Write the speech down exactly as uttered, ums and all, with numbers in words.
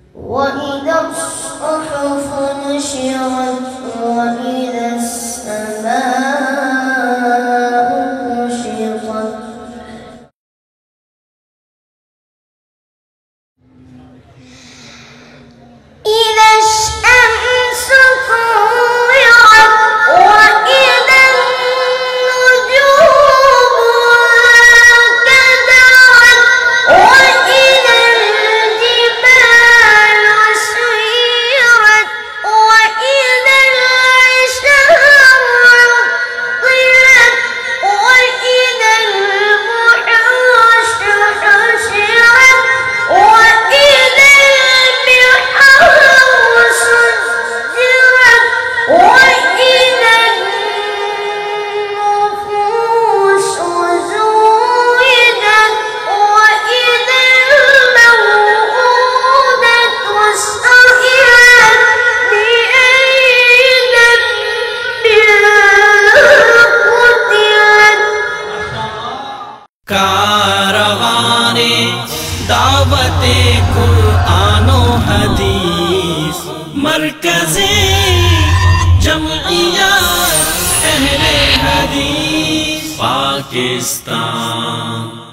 وإذا الصحف نشرت وإذا السماء كشطت إذا الشمس كورت وإذا النجوم انكدرت وإذا الجبال سيرت وإذا العشار عطلت وإذا الوحوش حشرت وإذا البحار سجرت وإذا النفوس زوجت وإذا الموءودة سئلت بأي ذنب قتلت. कारवाने दावते कुरान व हदीस मरकज़े जमइयत अहले हदीस पाकिस्तान।